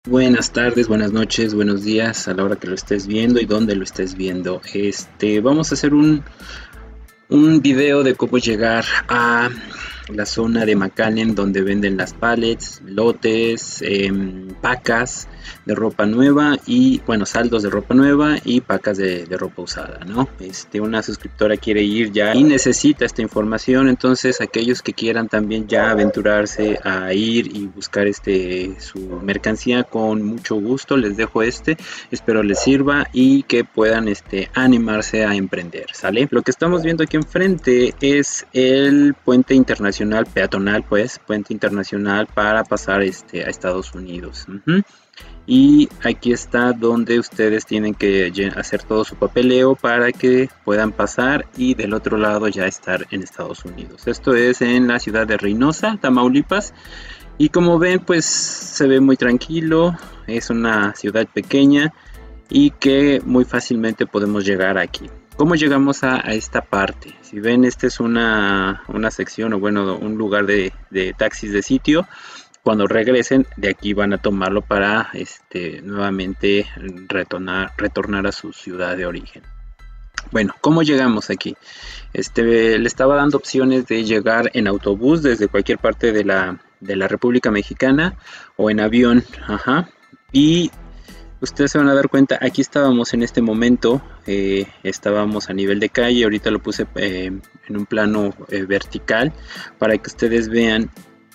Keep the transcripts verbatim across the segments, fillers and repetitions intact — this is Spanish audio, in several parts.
Buenas tardes, buenas noches, buenos días a la hora que lo estés viendo y dónde lo estés viendo. Este, vamos a hacer un, un video de cómo llegar a la zona de McAllen donde venden las pallets, lotes, eh, pacas de ropa nueva y bueno, saldos de ropa nueva y pacas de, de ropa usada, ¿no? Este, una suscriptora quiere ir ya y necesita esta información, entonces aquellos que quieran también ya aventurarse a ir y buscar este su mercancía, con mucho gusto les dejo este, espero les sirva y que puedan este animarse a emprender, ¿sale? Lo que estamos viendo aquí enfrente es el puente internacional peatonal, pues puente internacional para pasar este a Estados Unidos. Uh-huh. Y aquí está donde ustedes tienen que hacer todo su papeleo para que puedan pasar y del otro lado ya estar en Estados Unidos. Esto es en la ciudad de Reynosa, Tamaulipas, y como ven pues se ve muy tranquilo, es una ciudad pequeña y que muy fácilmente podemos llegar aquí. ¿Cómo llegamos a, a esta parte? Si ven, esta es una, una sección o bueno, un lugar de, de taxis de sitio. Cuando regresen de aquí van a tomarlo para este, nuevamente retornar, retornar a su ciudad de origen. Bueno, ¿cómo llegamos aquí? Este, le estaba dando opciones de llegar en autobús desde cualquier parte de la, de la República Mexicana o en avión. Ajá. Y ustedes se van a dar cuenta, aquí estábamos en este momento, eh, estábamos a nivel de calle, ahorita lo puse eh, en un plano eh, vertical para que ustedes vean.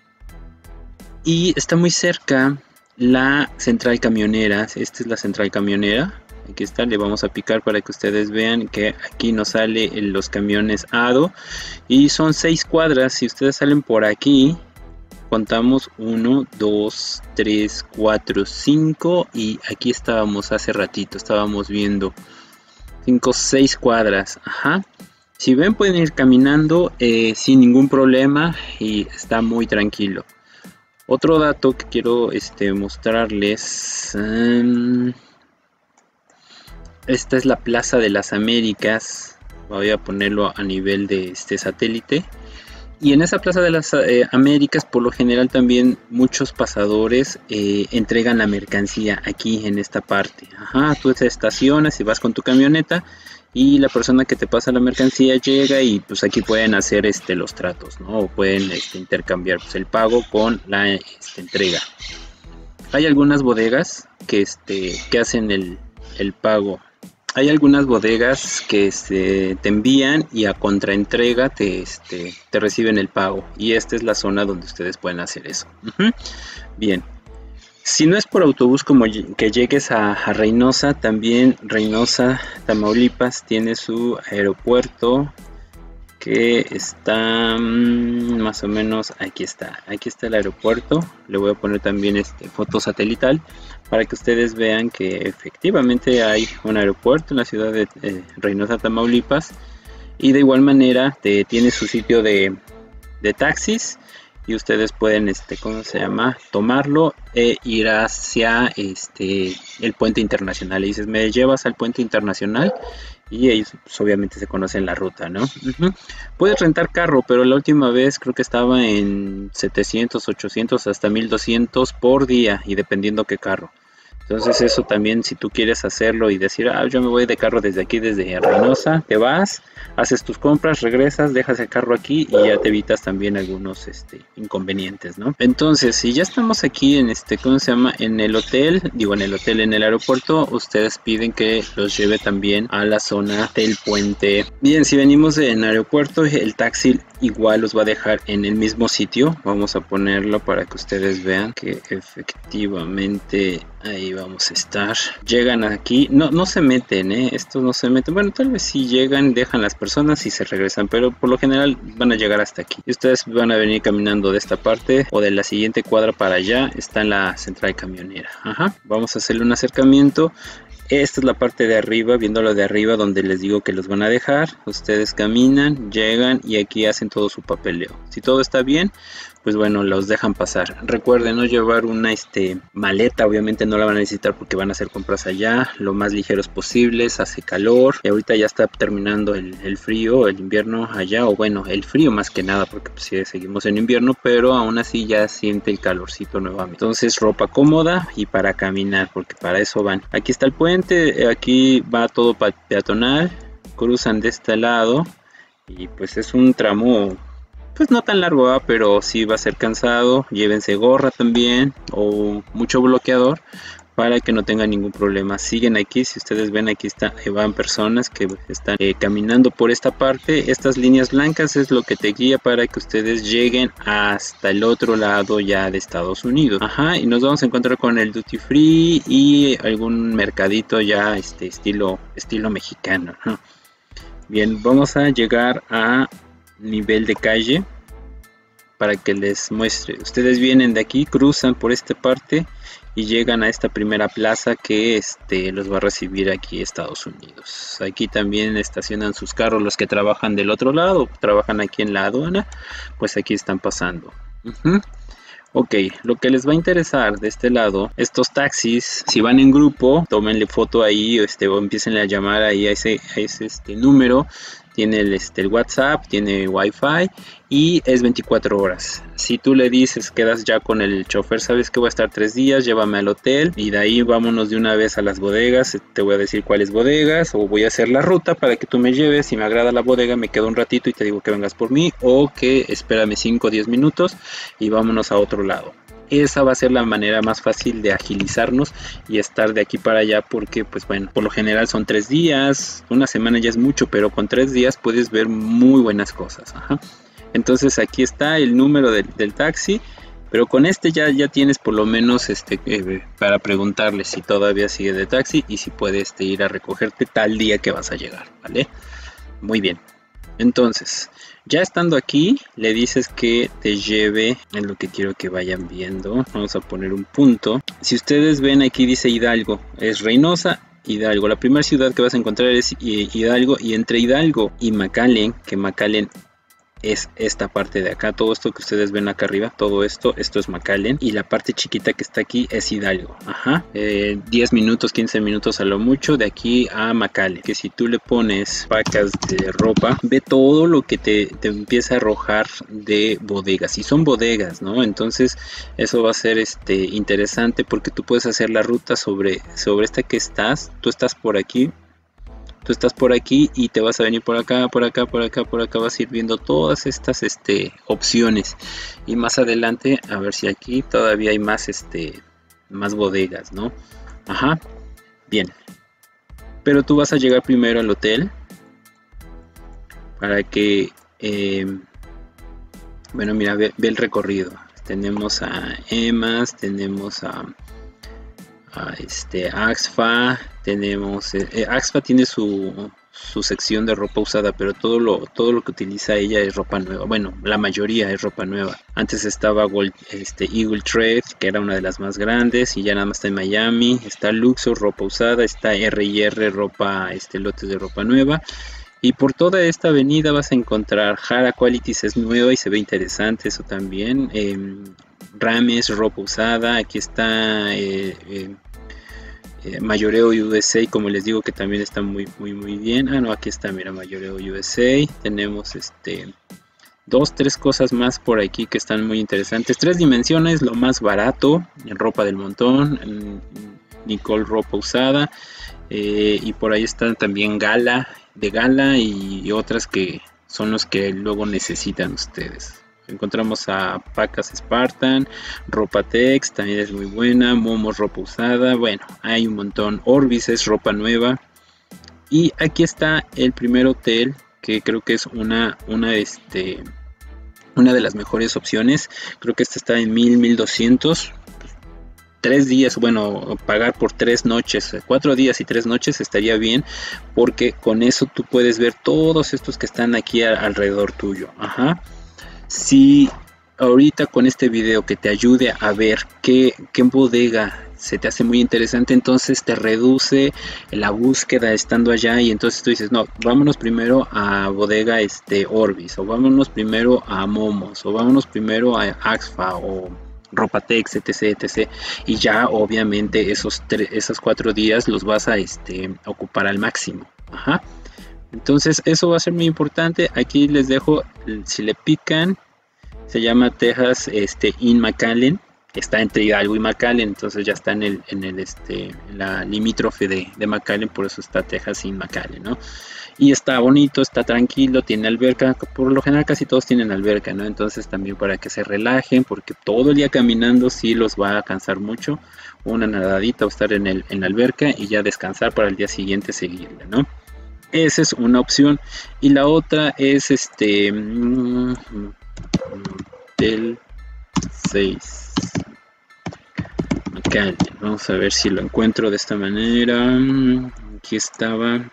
Y está muy cerca la central camionera, esta es la central camionera, aquí está, le vamos a picar para que ustedes vean que aquí nos sale los camiones A D O y son seis cuadras. Si ustedes salen por aquí, contamos uno, dos, tres, cuatro, cinco y aquí estábamos hace ratito, estábamos viendo cinco, seis cuadras. Ajá. Si ven pueden ir caminando eh, sin ningún problema y está muy tranquilo. Otro dato que quiero este, mostrarles, um, esta es la Plaza de las Américas, voy a ponerlo a nivel de este satélite. Y en esa Plaza de las eh, Américas, por lo general también muchos pasadores eh, entregan la mercancía aquí en esta parte. Ajá, tú te estacionas y vas con tu camioneta y la persona que te pasa la mercancía llega y pues aquí pueden hacer este, los tratos, ¿no? O pueden este, intercambiar pues, el pago con la este, entrega. Hay algunas bodegas que, este, que hacen el, el pago. Hay algunas bodegas que este, te envían y a contraentrega te, este, te reciben el pago. Y esta es la zona donde ustedes pueden hacer eso. Uh-huh. Bien. Si no es por autobús como que llegues a, a Reynosa, también Reynosa, Tamaulipas, tiene su aeropuerto que está mmm, más o menos, aquí está, aquí está el aeropuerto. Le voy a poner también este foto satelital para que ustedes vean que efectivamente hay un aeropuerto en la ciudad de eh, Reynosa, Tamaulipas, y de igual manera te, tiene su sitio de, de taxis. Y ustedes pueden, este, ¿cómo se llama? Tomarlo e ir hacia este, el puente internacional. Y dices, me llevas al puente internacional y ellos pues, obviamente se conocen la ruta, ¿no? Uh-huh. Puedes rentar carro, pero la última vez creo que estaba en setecientos, ochocientos, hasta mil doscientos por día y dependiendo qué carro. Entonces eso también, si tú quieres hacerlo y decir, ah, yo me voy de carro desde aquí, desde Reynosa, te vas, haces tus compras, regresas, dejas el carro aquí y ya te evitas también algunos este, inconvenientes, ¿no? Entonces, si ya estamos aquí en este, ¿cómo se llama? En el hotel, digo en el hotel, en el aeropuerto, ustedes piden que los lleve también a la zona del puente. Bien, si venimos en el aeropuerto, el taxi igual los va a dejar en el mismo sitio. Vamos a ponerlo para que ustedes vean que efectivamente ahí vamos a estar. Llegan aquí, no, no se meten, ¿eh? Estos no se meten. Bueno, tal vez sí llegan, dejan las personas y se regresan, pero por lo general van a llegar hasta aquí. Y ustedes van a venir caminando de esta parte o de la siguiente cuadra para allá. Está en la central camionera. Ajá. Vamos a hacerle un acercamiento. Esta es la parte de arriba, viéndolo de arriba, donde les digo que los van a dejar. Ustedes caminan, llegan y aquí hacen todo su papeleo. Si todo está bien, pues bueno, los dejan pasar. Recuerden no llevar una este, maleta, obviamente no la van a necesitar porque van a hacer compras allá, lo más ligeros posibles, hace calor y ahorita ya está terminando el, el frío, el invierno allá, o bueno, el frío más que nada porque pues sí, seguimos en invierno, pero aún así ya siente el calorcito nuevamente. Entonces ropa cómoda y para caminar, porque para eso van. Aquí está el puente, aquí va todo peatonal, cruzan de este lado y pues es un tramo pues no tan largo, ¿eh? Pero sí va a ser cansado. Llévense gorra también o mucho bloqueador para que no tengan ningún problema. Siguen aquí, si ustedes ven aquí está, van personas que están eh, caminando por esta parte. Estas líneas blancas es lo que te guía para que ustedes lleguen hasta el otro lado ya de Estados Unidos. Ajá, y nos vamos a encontrar con el duty free y algún mercadito ya este estilo estilo mexicano, ¿no? Bien, vamos a llegar a nivel de calle para que les muestre. Ustedes vienen de aquí, cruzan por esta parte y llegan a esta primera plaza que este, los va a recibir aquí Estados Unidos. Aquí también estacionan sus carros los que trabajan del otro lado, trabajan aquí en la aduana, pues aquí están pasando. Uh-huh. Ok, lo que les va a interesar de este lado, estos taxis, si van en grupo, tómenle foto ahí este, o empiecen a llamar ahí a ese, a ese este, número. Tiene el, este, el WhatsApp, tiene Wi-Fi y es veinticuatro horas. Si tú le dices, quedas ya con el chofer, sabes que voy a estar tres días, llévame al hotel y de ahí vámonos de una vez a las bodegas. Te voy a decir cuáles bodegas o voy a hacer la ruta para que tú me lleves. Si me agrada la bodega, me quedo un ratito y te digo que vengas por mí o que espérame cinco o diez minutos y vámonos a otro lado. Esa va a ser la manera más fácil de agilizarnos y estar de aquí para allá porque pues bueno, por lo general son tres días, una semana ya es mucho, pero con tres días puedes ver muy buenas cosas. Ajá. Entonces aquí está el número del, del taxi, pero con este ya, ya tienes por lo menos este eh, para preguntarle si todavía sigue de taxi y si puede este, ir a recogerte tal día que vas a llegar, ¿vale? Muy bien. Entonces, ya estando aquí, le dices que te lleve, es lo que quiero que vayan viendo. Vamos a poner un punto. Si ustedes ven aquí dice Hidalgo, es Reynosa, Hidalgo. La primera ciudad que vas a encontrar es Hidalgo y entre Hidalgo y McAllen, que McAllen es esta parte de acá, todo esto que ustedes ven acá arriba, todo esto, esto es McAllen y la parte chiquita que está aquí es Hidalgo. Ajá, eh, diez minutos, quince minutos a lo mucho de aquí a McAllen, que si tú le pones pacas de ropa, ve todo lo que te, te empieza a arrojar de bodegas, y son bodegas, ¿no? Entonces eso va a ser este interesante porque tú puedes hacer la ruta sobre, sobre esta que estás, tú estás por aquí. Tú estás por aquí y te vas a venir por acá, por acá, por acá, por acá. Vas a ir viendo todas estas este, opciones. Y más adelante, a ver si aquí todavía hay más, este, más bodegas, ¿no? Ajá. Bien. Pero tú vas a llegar primero al hotel. Para que... Eh, bueno, mira, ve, ve el recorrido. Tenemos a Emas, tenemos a... a este Axfa, tenemos eh, Axfa tiene su, su sección de ropa usada, pero todo lo todo lo que utiliza ella es ropa nueva. Bueno, la mayoría es ropa nueva. Antes estaba Gold, este Eagle Trade, que era una de las más grandes y ya nada más está en Miami. Está Luxor, ropa usada, está R y R, ropa este lotes de ropa nueva. Y por toda esta avenida vas a encontrar Hara Qualities, es nueva y se ve interesante eso también. eh, Rames, ropa usada, aquí está eh, eh, eh, Mayoreo U S A, como les digo, que también está muy muy muy bien. Ah, no, aquí está, mira, Mayoreo U S A. Tenemos este dos, tres cosas más por aquí que están muy interesantes. Tres dimensiones, lo más barato, ropa del montón, Nicole, ropa usada, eh, y por ahí están también Gala, de Gala y, y otras que son los que luego necesitan ustedes. Encontramos a Pacas Spartan, ropa Tex, también es muy buena, Momos, ropa usada, bueno, hay un montón. Orbis es ropa nueva. Y aquí está el primer hotel, que creo que es una, una, este, una de las mejores opciones. Creo que este está en mil, mil doscientos. Tres días, bueno, pagar por tres noches, cuatro días y tres noches estaría bien, porque con eso tú puedes ver todos estos que están aquí a, alrededor tuyo. Ajá. Si ahorita con este video que te ayude a ver qué, qué bodega se te hace muy interesante, entonces te reduce la búsqueda estando allá y entonces tú dices, no, vámonos primero a bodega este, Orbis, o vámonos primero a Momos, o vámonos primero a Axfa, o Ropatex, etc, etc, y ya obviamente esos, esos cuatro días los vas a este, ocupar al máximo. Ajá. Entonces eso va a ser muy importante. Aquí les dejo, si le pican, se llama Texas este, in McAllen, está entre Hidalgo y McAllen, entonces ya está en el, en el este, en la limítrofe de, de McAllen, por eso está Texas in McAllen, ¿no? Y está bonito, está tranquilo, tiene alberca, por lo general casi todos tienen alberca, ¿no? Entonces también para que se relajen, porque todo el día caminando sí los va a cansar mucho, una nadadita o estar en, el, en la alberca y ya descansar para el día siguiente seguirle, ¿no? Esa es una opción. Y la otra es este Motel seis McAllen. Vamos a ver si lo encuentro de esta manera. Aquí estaba.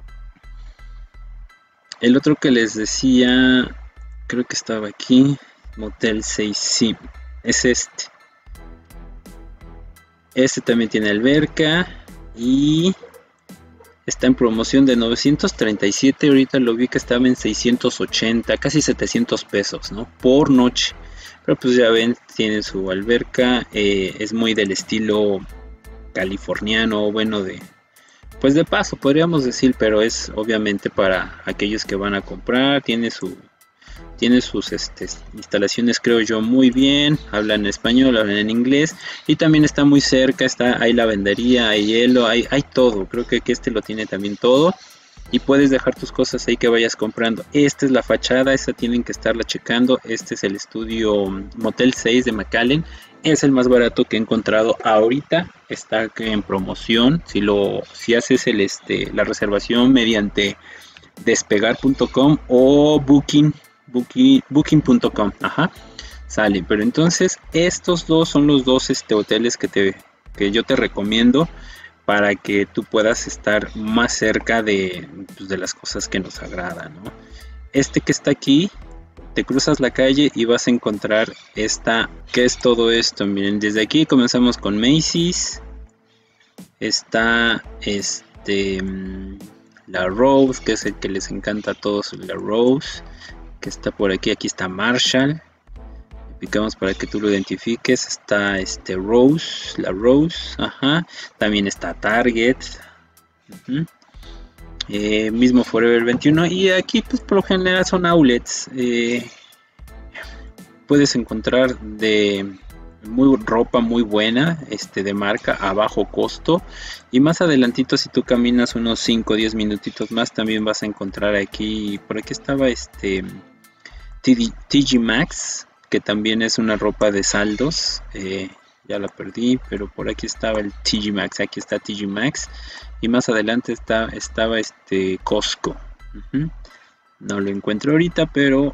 El otro que les decía, creo que estaba aquí. Motel seis, sí, es este. Este también tiene alberca y está en promoción de novecientos treinta y siete. Ahorita lo vi que estaba en seiscientos ochenta, casi setecientos pesos, ¿no? Por noche. Pero pues ya ven, tiene su alberca, eh, es muy del estilo californiano, bueno, de pues de paso podríamos decir, pero es obviamente para aquellos que van a comprar. Tiene su tiene sus este, instalaciones, creo yo, muy bien, hablan español, hablan en inglés, y también está muy cerca, está, hay lavandería, hay hielo, hay, hay todo. Creo que, que este lo tiene también todo, y puedes dejar tus cosas ahí que vayas comprando. Esta es la fachada, esta tienen que estarla checando. Este es el estudio Motel seis de McAllen, es el más barato que he encontrado ahorita, está en promoción. Si lo si haces el este la reservación mediante despegar punto com o booking booking booking punto com, ajá, sale. Pero entonces estos dos son los dos este hoteles que te que yo te recomiendo para que tú puedas estar más cerca de, pues, de las cosas que nos agradan, ¿no? Este que está aquí, te cruzas la calle y vas a encontrar esta. ¿Qué es todo esto? Miren, desde aquí comenzamos con Macy's. Está este la Rose, que es el que les encanta a todos, la Rose, que está por aquí. Aquí está Marshall. Picamos para que tú lo identifiques. Está este Rose, la Rose, ajá. También está Target, uh-huh. eh, mismo Forever veintiuno, y aquí pues por lo general son outlets. Eh, puedes encontrar de muy ropa muy buena, este de marca a bajo costo, y más adelantito, si tú caminas unos cinco o diez minutitos más, también vas a encontrar aquí. Por aquí estaba este T G Maxx, que también es una ropa de saldos. Eh, ya la perdí, pero por aquí estaba el T G Maxx. Aquí está T G Maxx, y más adelante está, estaba este Costco. Uh-huh. No lo encuentro ahorita, pero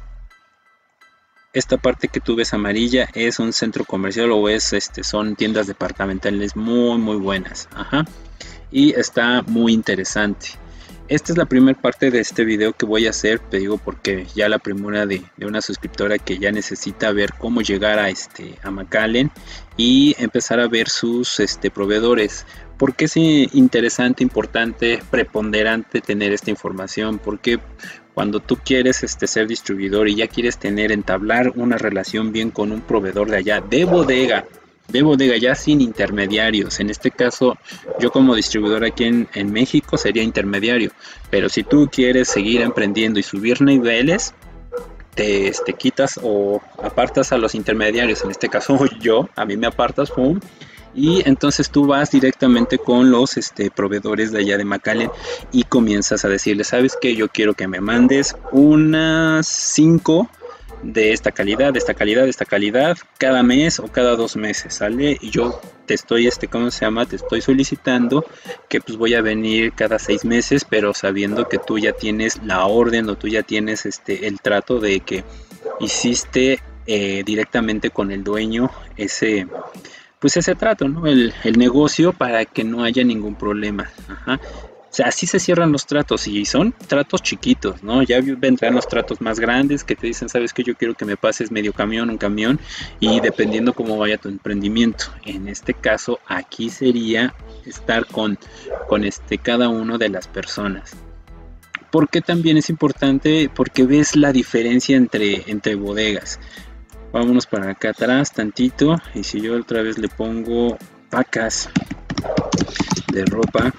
esta parte que tú ves amarilla es un centro comercial, o es este son tiendas departamentales muy muy buenas. Ajá. Y está muy interesante. Esta es la primera parte de este video que voy a hacer, te digo, porque ya la primera de, de una suscriptora que ya necesita ver cómo llegar a este a McAllen y empezar a ver sus este proveedores. Porque es interesante, importante, preponderante tener esta información, porque cuando tú quieres este ser distribuidor y ya quieres tener, entablar una relación bien con un proveedor de allá, de bodega, de bodega ya sin intermediarios. En este caso, yo como distribuidor aquí en, en México sería intermediario, pero si tú quieres seguir emprendiendo y subir niveles, te, te quitas o apartas a los intermediarios. En este caso yo, a mí me apartas, pum, y entonces tú vas directamente con los este, proveedores de allá de McAllen y comienzas a decirles, ¿sabes qué? Yo quiero que me mandes unas cinco de esta calidad, de esta calidad, de esta calidad, cada mes o cada dos meses, ¿sale? Y yo te estoy, este, ¿cómo se llama? Te estoy solicitando que pues voy a venir cada seis meses, pero sabiendo que tú ya tienes la orden, o tú ya tienes este el trato de que hiciste eh, directamente con el dueño ese, pues ese trato, ¿no? El, el negocio, para que no haya ningún problema. Ajá. O sea, así se cierran los tratos y son tratos chiquitos, ¿no? Ya vendrán los tratos más grandes que te dicen, sabes que yo quiero que me pases medio camión, un camión, y dependiendo cómo vaya tu emprendimiento. En este caso, aquí sería estar con, con este, cada una de las personas. Porque también es importante, porque ves la diferencia entre, entre bodegas. Vámonos para acá atrás tantito, y si yo otra vez le pongo pacas de ropa,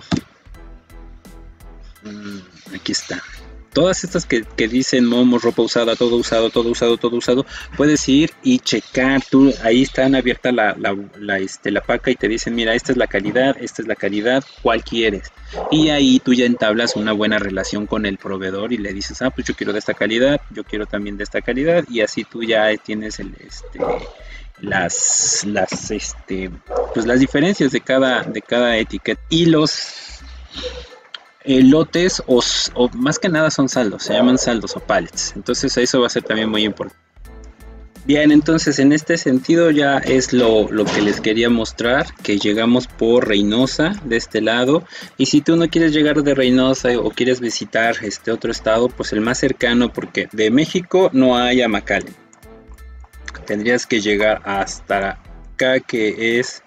aquí está. Todas estas que, que dicen Momo, ropa usada, todo usado, todo usado, todo usado, puedes ir y checar. Tú, ahí están abierta la, la, la, este, la paca y te dicen, mira, esta es la calidad, esta es la calidad, ¿cuál quieres? Y ahí tú ya entablas una buena relación con el proveedor y le dices, ah, pues yo quiero de esta calidad, yo quiero también de esta calidad, y así tú ya tienes el, este, las, las, este, pues las diferencias de cada, de cada etiqueta. Y los Eh, lotes o, o más que nada son saldos, se llaman saldos o pallets, entonces eso va a ser también muy importante. Bien, entonces en este sentido ya es lo, lo que les quería mostrar, que llegamos por Reynosa de este lado, y si tú no quieres llegar de Reynosa o quieres visitar este otro estado, pues el más cercano, porque de México no hay a McAllen, tendrías que llegar hasta acá, que es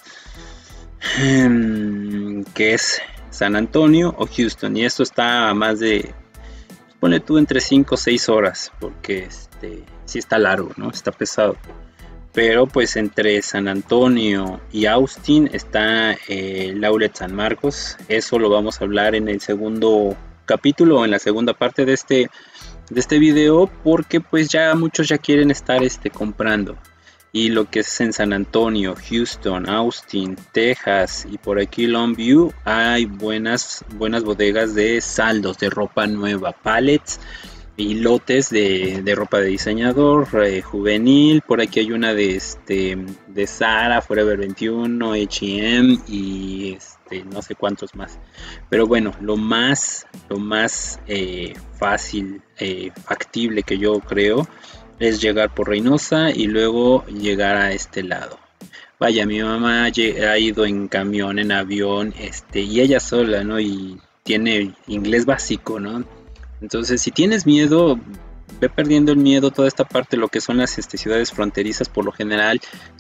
que es San Antonio o Houston, y esto está a más de, ponle tú entre cinco o seis horas, porque este sí está largo, ¿no? Está pesado. Pero pues entre San Antonio y Austin está eh, el Outlet San Marcos. Eso lo vamos a hablar en el segundo capítulo o en la segunda parte de este de este video, porque pues ya muchos ya quieren estar este comprando. Y lo que es en San Antonio, Houston, Austin, Texas y por aquí Longview, hay buenas, buenas bodegas de saldos de ropa nueva, pallets y lotes de, de ropa de diseñador, eh, juvenil. Por aquí hay una de, este, de Zara, Forever veintiuno, H y M y este, no sé cuántos más. Pero bueno, lo más, lo más eh, fácil, eh, factible que yo creo, es llegar por Reynosa y luego llegar a este lado. Vaya, mi mamá ha ido en camión, en avión, este, y ella sola, ¿no? Y tiene inglés básico, ¿no? Entonces, si tienes miedo, ve perdiendo el miedo. Toda esta parte, lo que son las este, ciudades fronterizas, por lo general,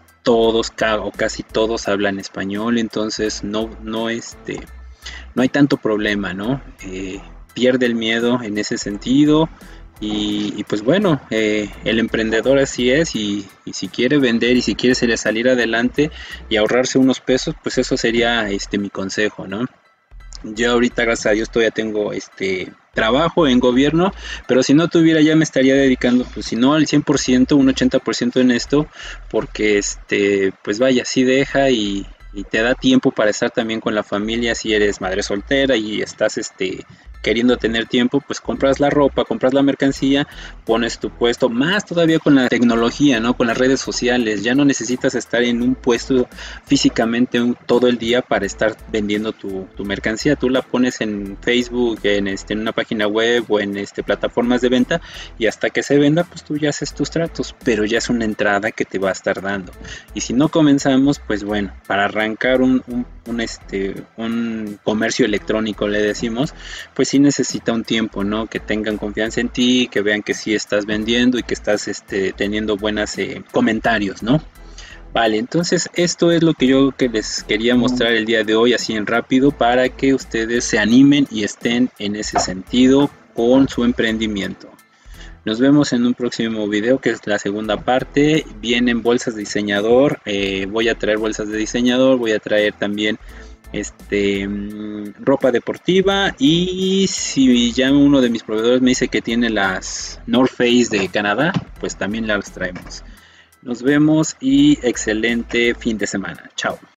todos o casi todos hablan español, entonces no, no, este, no hay tanto problema, ¿no? Eh, pierde el miedo en ese sentido. Y, y pues bueno, eh, el emprendedor así es, y, y si quiere vender y si quiere salir adelante y ahorrarse unos pesos, pues eso sería este mi consejo, ¿no? Yo ahorita, gracias a Dios, todavía tengo este trabajo en gobierno, pero si no tuviera ya me estaría dedicando, pues si no al cien por ciento, un ochenta por ciento en esto, porque este, pues vaya, sí deja y, y te da tiempo para estar también con la familia. Si eres madre soltera y estás este queriendo tener tiempo, pues compras la ropa, compras la mercancía, pones tu puesto, más todavía con la tecnología, ¿no? Con las redes sociales, ya no necesitas estar en un puesto físicamente un, todo el día para estar vendiendo tu, tu mercancía. Tú la pones en Facebook, en, este, en una página web o en este, plataformas de venta, y hasta que se venda, pues tú ya haces tus tratos, pero ya es una entrada que te va a estar dando. Y si no comenzamos, pues bueno, para arrancar un, un, un, este, un comercio electrónico, le decimos, pues sí necesita un tiempo, ¿no? Que tengan confianza en ti, que vean que sí estás vendiendo y que estás este, teniendo buenos eh, comentarios, ¿no? Vale, entonces esto es lo que yo que les quería mostrar el día de hoy, así en rápido, para que ustedes se animen y estén en ese sentido con su emprendimiento. Nos vemos en un próximo video, que es la segunda parte. Vienen bolsas de diseñador, eh, voy a traer bolsas de diseñador, voy a traer también este ropa deportiva, y si ya uno de mis proveedores me dice que tiene las North Face de Canadá, pues también las traemos. Nos vemos y excelente fin de semana. Chao.